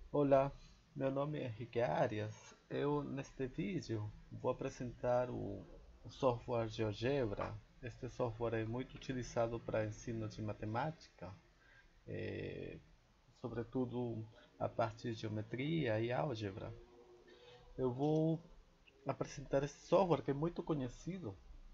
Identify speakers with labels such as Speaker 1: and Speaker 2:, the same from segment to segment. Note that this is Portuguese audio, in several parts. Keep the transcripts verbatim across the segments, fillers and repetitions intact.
Speaker 1: Olá, meu nome é Henrique Arias. Eu, neste vídeo, vou apresentar o, o software GeoGebra. Este software é muito utilizado para ensino de matemática, eh, sobretudo a parte de geometria e álgebra. Eu vou apresentar esse software que é muito conhecido,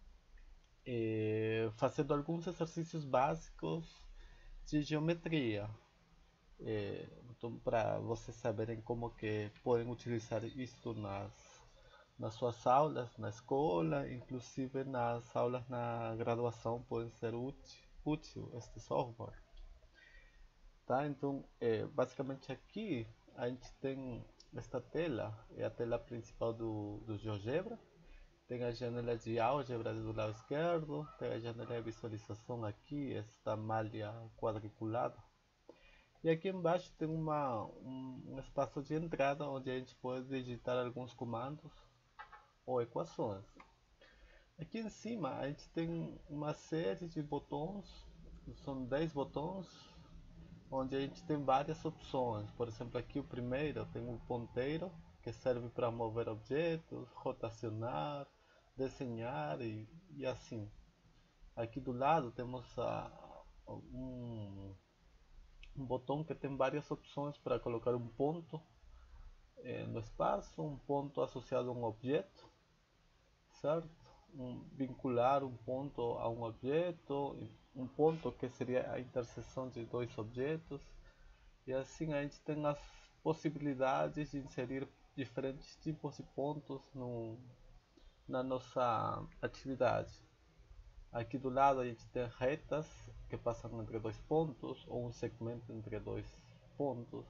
Speaker 1: eh, fazendo alguns exercícios básicos de geometria. É, então, para vocês saberem como que podem utilizar isto nas, nas suas aulas, na escola, inclusive nas aulas na graduação, pode ser útil, útil este software. Tá? Então, é, basicamente aqui a gente tem esta tela, é a tela principal do, do GeoGebra. Tem a janela de álgebra do lado esquerdo, tem a janela de visualização aqui, esta malha quadriculada. E aqui embaixo tem uma, um, um espaço de entrada onde a gente pode digitar alguns comandos ou equações. Aqui em cima a gente tem uma série de botões, são dez botões, onde a gente tem várias opções. Por exemplo, aqui o primeiro tem um ponteiro que serve para mover objetos, rotacionar, desenhar e, e assim. Aqui do lado temos a, um, um botão que tem várias opções para colocar um ponto eh, no espaço, um ponto associado a um objeto, certo? Um, vincular um ponto a um objeto, um ponto que seria a interseção de dois objetos, e assim a gente tem as possibilidades de inserir diferentes tipos de pontos no, na nossa atividade. Aqui do lado a gente tem retas que passam entre dois pontos, ou um segmento entre dois pontos,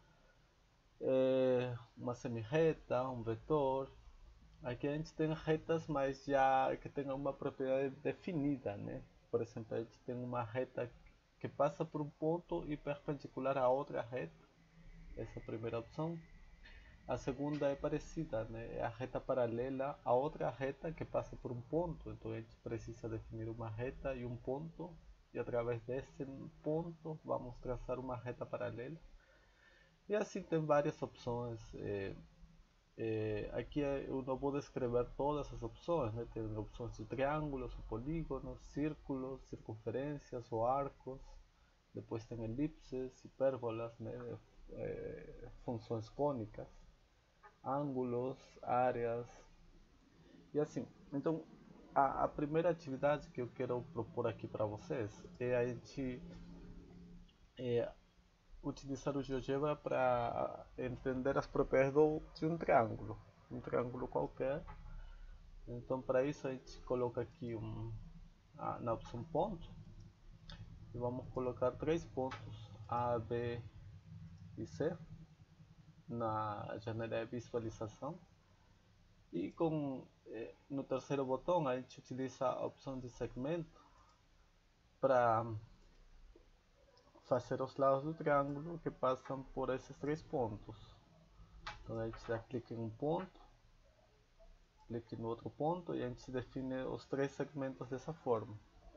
Speaker 1: é, uma semi-reta, um vetor. Aqui a gente tem retas, mas já que tem uma propriedade definida, né? Por exemplo, a gente tem uma reta que passa por um ponto e perpendicular a outra reta, essa é a primeira opção. A segunda é parecida, né? É a reta paralela a outra reta que passa por um ponto, então a gente precisa definir uma reta e um ponto, e através desse ponto vamos traçar uma reta paralela. E assim tem várias opções. Eh, É, aqui eu não vou descrever todas as opções, né? Tem opções de triângulos, polígonos, círculos, circunferências ou arcos. Depois tem elipses, hipérbolas, né? É, funções cônicas, ângulos, áreas e assim. Então, a, a primeira atividade que eu quero propor aqui para vocês é a gente é, utilizar o GeoGebra para entender as propriedades do, de um triângulo, um triângulo qualquer. Então, para isso a gente coloca aqui um, a, na opção ponto, e vamos colocar três pontos A, B e C na janela de visualização. E com, eh, no terceiro botão a gente utiliza a opção de segmento para fazer os lados do triângulo que passam por esses três pontos. Então a gente dá clique em um ponto, clique no outro ponto e a gente define os três segmentos dessa forma.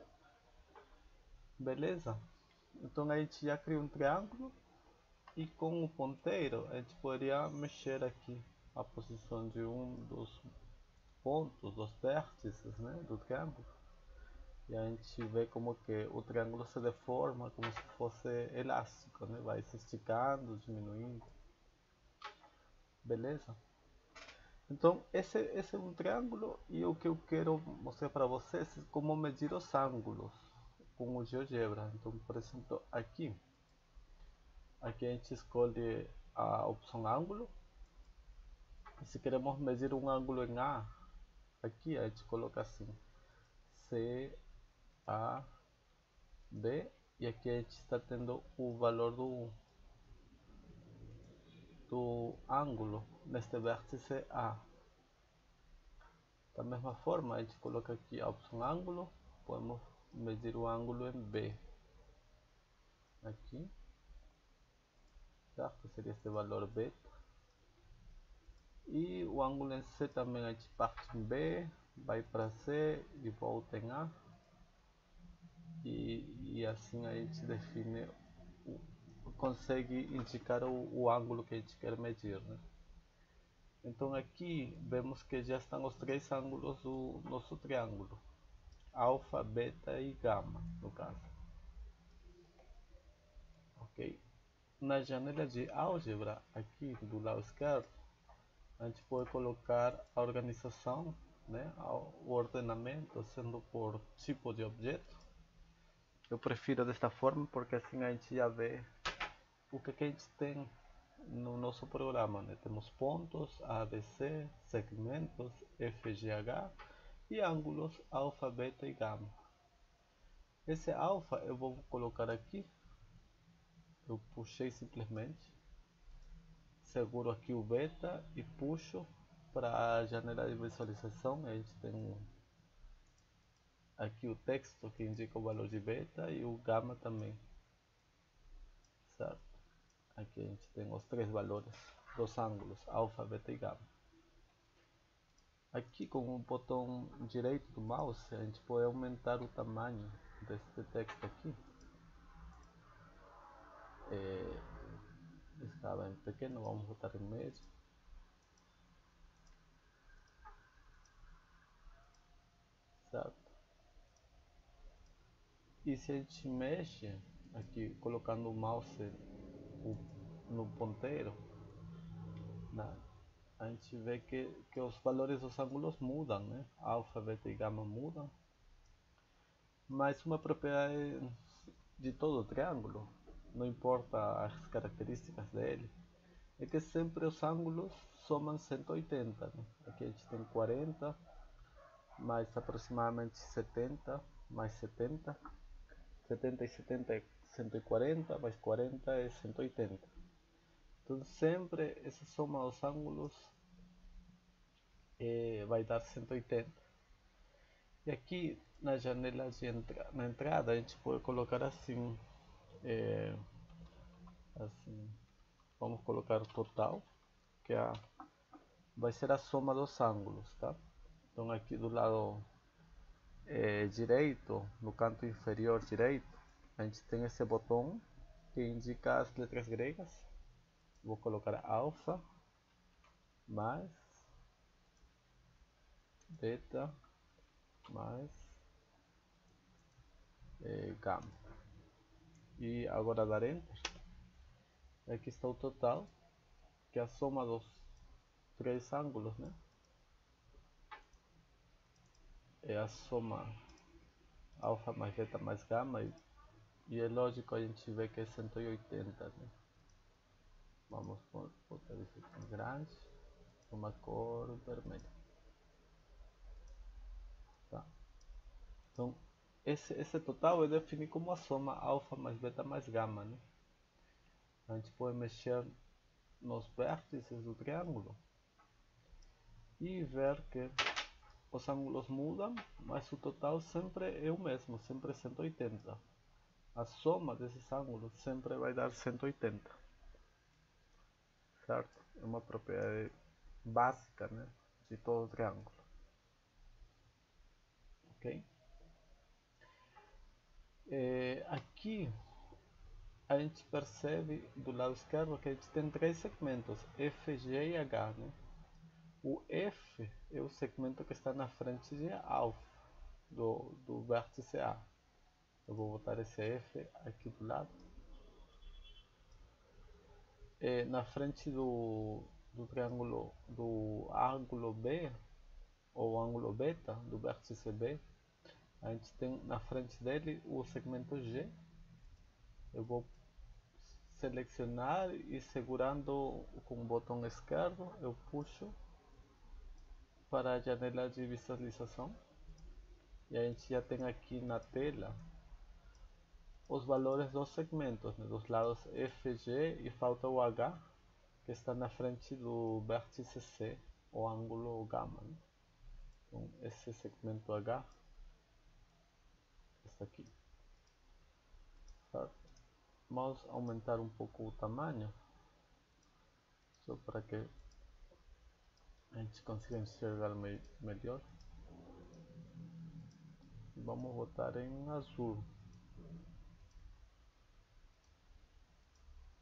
Speaker 1: Beleza? Então a gente já cria um triângulo e com o ponteiro a gente poderia mexer aqui a posição de um dos pontos, dos vértices, né, do triângulo. E a gente vê como que o triângulo se deforma como se fosse elástico, né? Vai se esticando, diminuindo. Beleza? Então esse, esse é um triângulo e o que eu quero mostrar para vocês é como medir os ângulos com o GeoGebra. Então, por exemplo, aqui, aqui a gente escolhe a opção ângulo. E se queremos medir um ângulo em A, aqui a gente coloca assim, C, A, B, e aqui a gente está tendo o valor do, do ângulo neste vértice A. Da mesma forma, a gente coloca aqui a opção ângulo, podemos medir o ângulo em B. Aqui, certo? Seria este valor beta. E o ângulo em C também, a gente parte em B, vai para C e volta em A. E, e assim a gente define o, o consegue indicar o, o ângulo que a gente quer medir, né? Então aqui vemos que já estão os três ângulos do nosso triângulo, alfa, beta e gama, no caso. Ok? Na janela de álgebra, aqui do lado esquerdo, a gente pode colocar a organização, né, o ordenamento, sendo por tipo de objeto. Eu prefiro desta forma porque assim a gente já vê o que, que a gente tem no nosso programa, né? Temos pontos A, B, C, segmentos F, G, H e ângulos alfa, beta e gama. Esse alfa eu vou colocar aqui, eu puxei simplesmente, seguro aqui o beta e puxo para a janela de visualização. A gente tem aqui o texto que indica o valor de beta e o gama também, certo? Aqui a gente tem os três valores dos ângulos, alfa, beta e gama. Aqui com o botão direito do mouse a gente pode aumentar o tamanho deste texto aqui. É, estava em pequeno, vamos botar em médio. Certo? E se a gente mexe aqui colocando o mouse no ponteiro, na, a gente vê que, que os valores dos ângulos mudam, né? Alfa, beta e gama mudam. Mas uma propriedade de todo o triângulo, não importa as características dele, é que sempre os ângulos somam cento e oitenta. Né? Aqui a gente tem quarenta, mais aproximadamente setenta, mais setenta. setenta e setenta é cento e quarenta, mais quarenta é cento e oitenta. Então sempre essa soma dos ângulos eh, vai dar cento e oitenta. E aqui na janela de entra na entrada a gente pode colocar assim, é, assim, vamos colocar o total, que é a, vai ser a soma dos ângulos, tá? Então aqui do lado é, direito, no canto inferior direito, a gente tem esse botão que indica as letras gregas. Vou colocar alfa mais beta mais é, gama. E agora dar enter. Aqui está o total, que é a soma dos três ângulos, né? É a soma alfa mais beta mais gama e, e é lógico a gente vê que é cento e oitenta, né? Vamos botar isso aqui grande, uma cor vermelha, tá? Então esse, esse total eu defini como a soma alfa mais beta mais gama, né? A gente pode mexer nos vértices do triângulo e ver que os ângulos mudam, mas o total sempre é o mesmo, sempre é cento e oitenta. A soma desses ângulos sempre vai dar cento e oitenta, certo? É uma propriedade básica, né, de todo triângulo, ok? É, aqui a gente percebe do lado esquerdo que a gente tem três segmentos, F, G e H, né? O F é o segmento que está na frente de alfa, do, do vértice A. Eu vou botar esse F aqui do lado. É, na frente do, do triângulo, do ângulo B, ou ângulo beta, do vértice B, a gente tem na frente dele o segmento G. Eu vou selecionar e segurando com o botão esquerdo, eu puxo para a janela de visualização. E a gente já tem aqui na tela os valores dos segmentos, né, dos lados F, G e falta o H, que está na frente do vértice C, o ângulo gama. Né? Então, esse segmento H está aqui. Certo? Vamos aumentar um pouco o tamanho, só para que a gente consiga enxergar me melhor. Vamos botar em azul.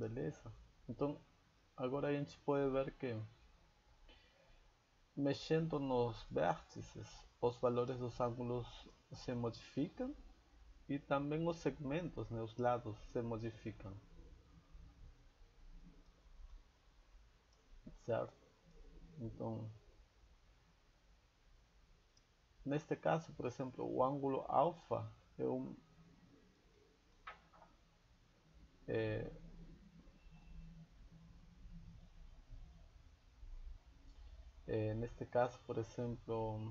Speaker 1: Beleza? Então, agora a gente pode ver que mexendo nos vértices, os valores dos ângulos se modificam e também os segmentos, né, os lados se modificam, certo? Então, neste caso, por exemplo, o ângulo alfa é um é, é, neste caso, por exemplo,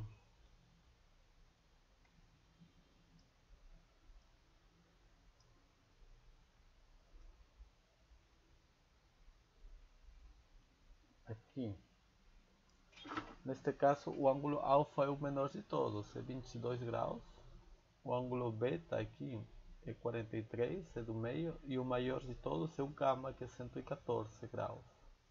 Speaker 1: aqui, neste caso, o ângulo alfa é o menor de todos, é vinte e dois graus. O ângulo beta aqui é quarenta e três, é do meio, e o maior de todos é o gama, que é cento e quatorze graus.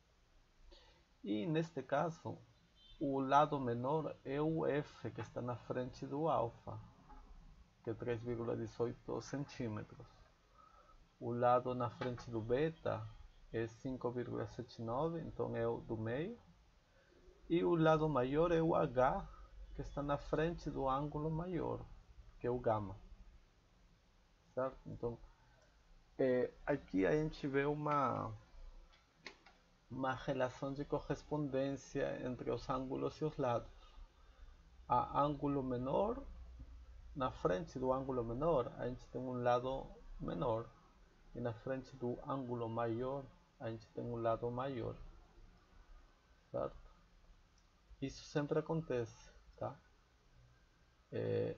Speaker 1: E neste caso, o lado menor é o F, que está na frente do alfa, que é três vírgula dezoito centímetros. O lado na frente do beta é cinco vírgula setenta e nove, então é o do meio. E o lado maior é o H, que está na frente do ângulo maior, que é o gama. Certo? Então, é, aqui a gente vê uma, uma relação de correspondência entre os ângulos e os lados. A ângulo menor, na frente do ângulo menor, a gente tem um lado menor. E na frente do ângulo maior, a gente tem um lado maior. Certo? Isso sempre acontece, tá? É,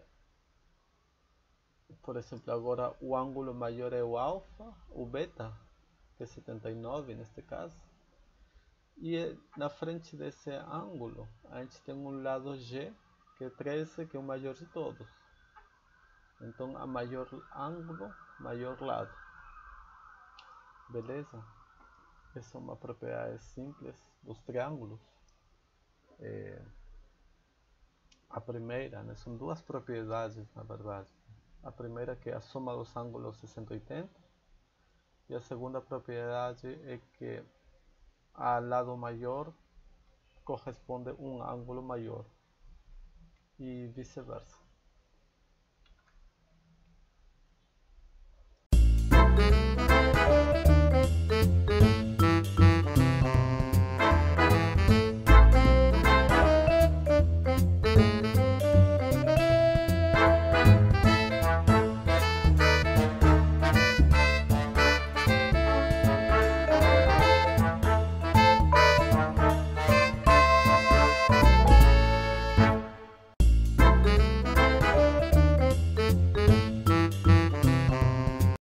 Speaker 1: por exemplo, agora o ângulo maior é o alfa, o beta, que é setenta e nove neste caso. E na frente desse ângulo, a gente tem um lado G, que é treze, que é o maior de todos. Então, a maior ângulo, maior lado. Beleza? Essa é uma propriedade simples dos triângulos. É, a primeira, né, são duas propriedades, na verdade. A primeira, que é a soma dos ângulos é cento e oitenta. E a segunda propriedade é que a lado maior corresponde a um ângulo maior. E vice-versa.